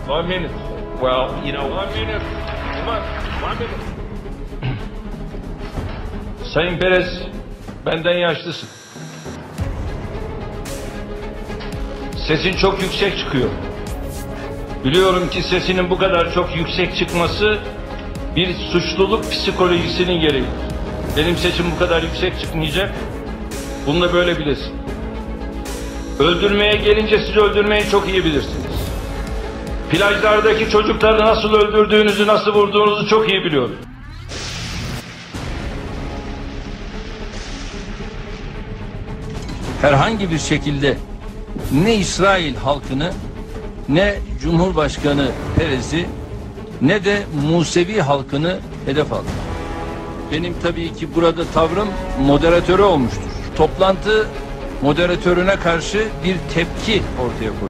1 minute. Well, you know, 1 minute. Come on, 1 minute. Sayın Perez, benden yaşlısın. Sesin çok yüksek çıkıyor. Biliyorum ki sesinin bu kadar çok yüksek çıkması bir suçluluk psikolojisinin gereği. Benim sesim bu kadar yüksek çıkmayacak. Bunu da böyle bilesin. Öldürmeye gelince siz öldürmeyi çok iyi bilirsiniz. Plajlardaki çocukları nasıl öldürdüğünüzü, nasıl vurduğunuzu çok iyi biliyorum. Herhangi bir şekilde ne İsrail halkını, ne Cumhurbaşkanı Perez'i, ne de Musevi halkını hedef aldı. Benim tabii ki burada tavrım moderatörü olmuştur. Toplantı moderatörüne karşı bir tepki ortaya koydum.